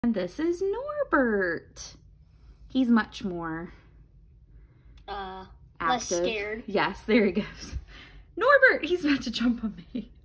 And this is Norbert. He's much more less scared. Yes, there he goes. Norbert, he's about to jump on me.